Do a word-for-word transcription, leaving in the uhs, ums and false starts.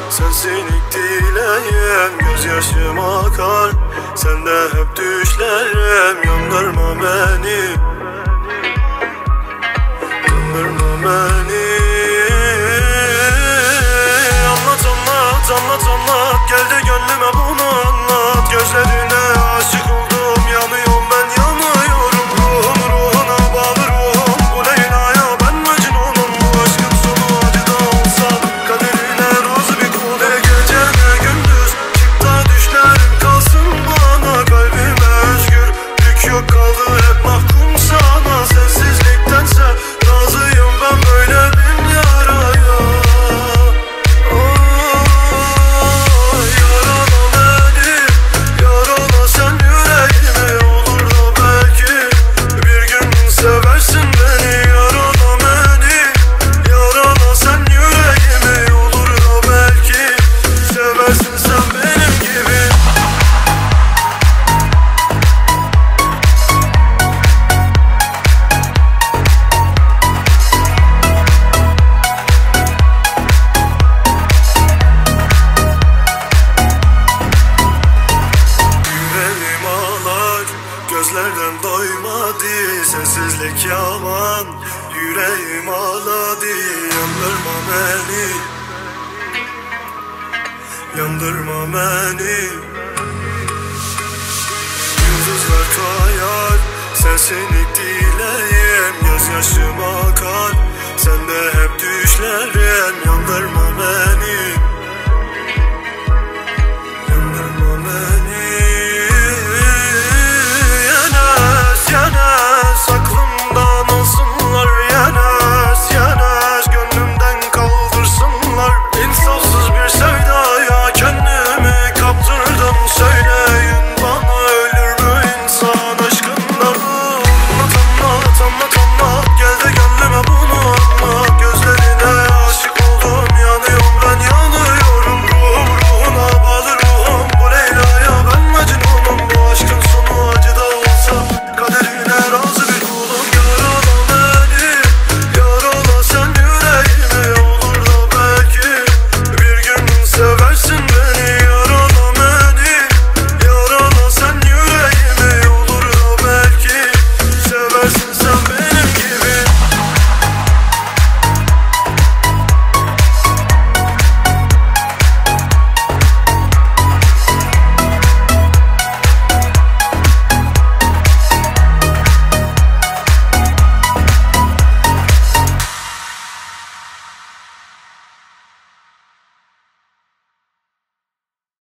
sensin ilk dileğim. Gözyaşım akar, sende hep düşlerim. Yandırma beni, yandırma beni. Anlat anlat anlat anlat, gel de gönlüme bunu anlat. Gözlerine aşık oldum, yanıyorum ben yanıyorum. Ruhum ruhuna bağlı ruhum, bu Leyla'ya ben Mecnun'um. Bu aşkın sonu acı da olsa kaderine razı bir kul. Ne gece ne gündüz çık da düşlerim kalsın bana. Kalbime özgür yük yok kaldı, hep mahkum sana. Sensizliktense razıyım ben böyle bin yaraya. Gözlerden doymadı, sensizlik yaman. Yüreğim ağladı, yandırma beni, yandırma beni. Yıldızlar kayar, sensin ilk dileğim. Gözyaşım akar, sende hep düşlerim.